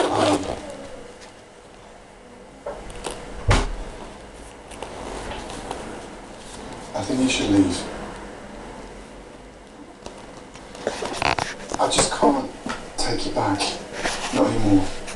I think you should leave. I just can't take you back. Not anymore.